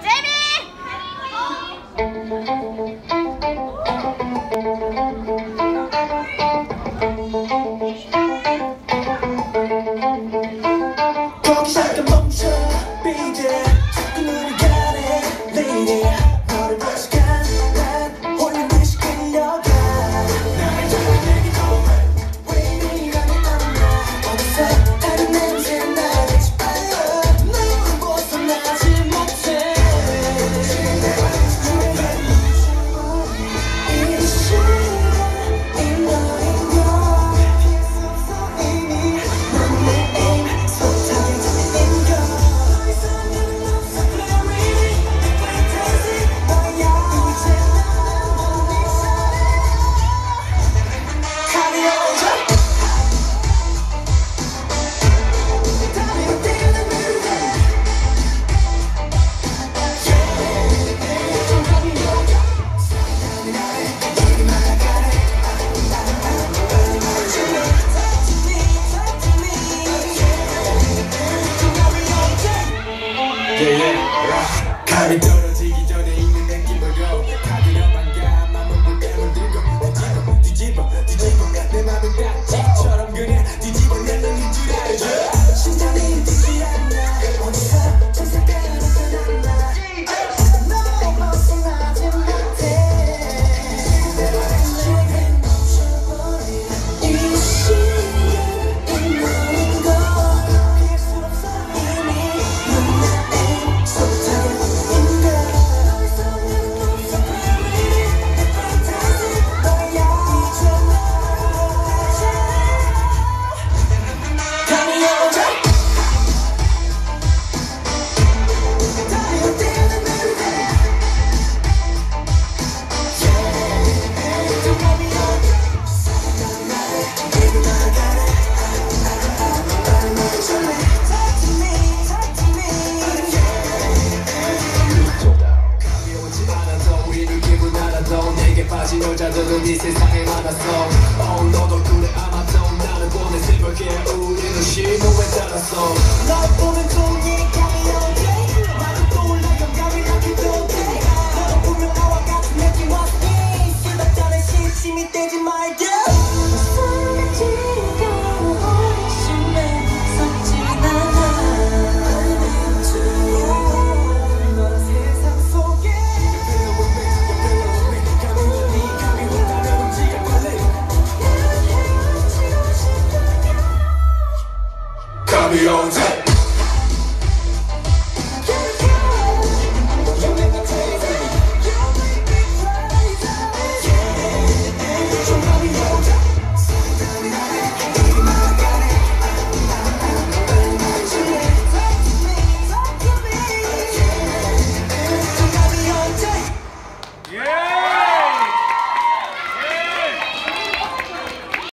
거기 잠깐 멈춰 baby 자꾸 눈이 가네 lady 너를 본 시간 난 홀린 듯이 끌려가 나를 좋은 얘기 좀해 왜 이러니 넌나 어디서 다른 냄새 나지 빨려 너를 벗어나지 못해 이 시간 이 너인 걸 피할 수 없어 이미 넌 내 aim 감이 떨어지기 전에 있는 느낌으로 가비려 반가 맘은 무대문 들고 뒤집어 내 맘은 딱지처럼 그냥 뒤집어 내는 줄 알죠 심장이 뛰지 않나 어디서 천사가 나타났나 너 벗어나지 못해 내 맘은 멈춰버린 이 시간 이 너인 걸 피할 수 없어 이미 넌 나의 속삭여 빠진 여자들은 이 세상에